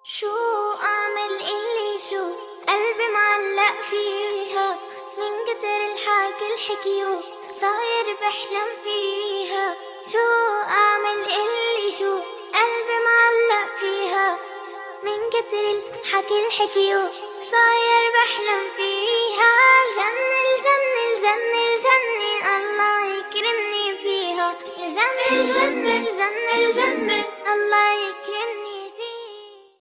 شو أعمل اللي شو قلبي معلق فيها، من كتر الحكي الحكيو صاير بحلم فيها. شو أعمل اللي شو قلبي معلق فيها، من كتر الحكي الحكيو صاير بحلم فيها. الجنة الجنة الجنة الجنة